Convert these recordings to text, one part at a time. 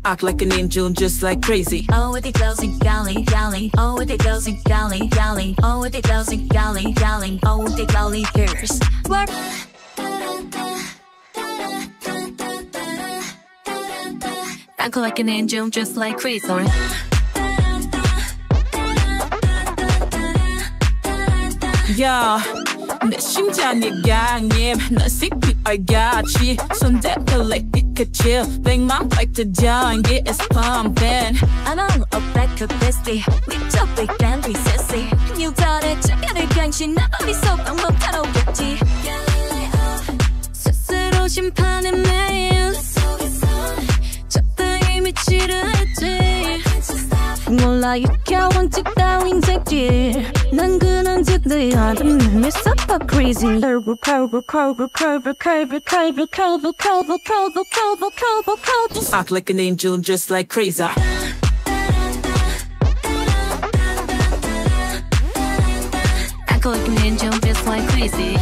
Act like an angel just like crazy. Oh, with it goes in golly, golly. Oh, with it goes in golly, golly. Oh, with it goes in golly, golly. Oh, with it golly girls. Work. Act like an angel just like crazy. Yeah. 내 심장이 강해 넌 secret I got you 손대고 like Pikachu Make my bike to join get it's pumping I'm all about the bestie 미쳐 big band recessy You got it 착각을 강신 나 머릿속 방법 다루겠지 스스로 심판의 매일 적당히 미치려 했지 몰라 유쾌한 틱 따윈 색질 난 그런 짓들 하던 맘이 super crazy curve curve curve curve curve curve curve curve curve curve curve curve Act like an angel just like crazy Act like an angel just like crazy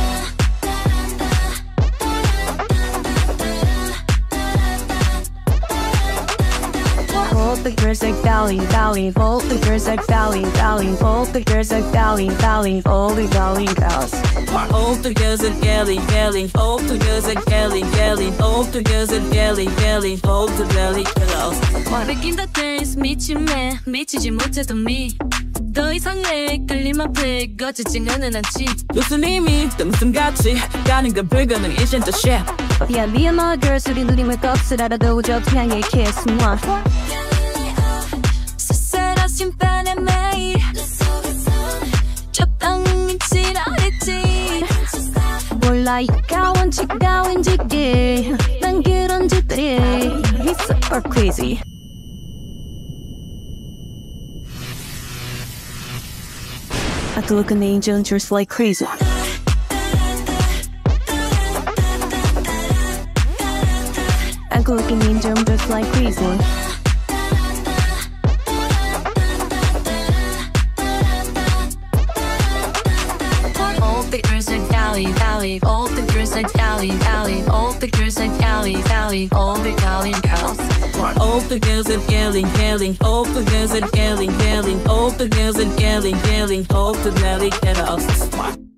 All the girls like valley, valley. All the girls like valley, valley. All the girls like valley, valley. All the valley girls. All the girls at Galley, Galley. All the girls at Galley, Galley. All the girls at Galley, Galley. All the valley girls. Back in the days, 미치매 미치지 못했던 me. 더 이상의 끌림 앞에 거치지는 않지. 무슨 의미 또 무슨 가치 가는 건 불가능 isn't the shit. Yeah, me and my girls 우리 누림을 값을 알아도 적당히 kiss moi. SSERAFIM 반의 매일 적당히 치라 했지. 몰라 이가원 치가원 지기 난 그런 짓들이 He's super crazy. I could look an angel just like crazy. I could look an angel just like crazy. All the girls like valley, valley. All the girls like valley, valley. All the girls like valley, valley. All the valley girls. All the girls at Galley, Galley. All the girls at Galley, Galley. All the girls at Galley, Galley. All the valley girls.